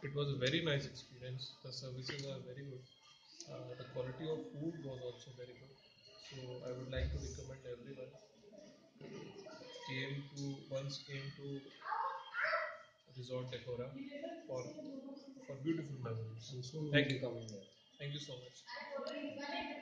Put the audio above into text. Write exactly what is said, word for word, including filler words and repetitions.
It was a very nice experience. The services are very good. Uh, the quality of food was also very good. So I would like to recommend everyone came to once came to Resort Decora for for beautiful memories. And soon we'll Thank be you. coming there. Thank you so much.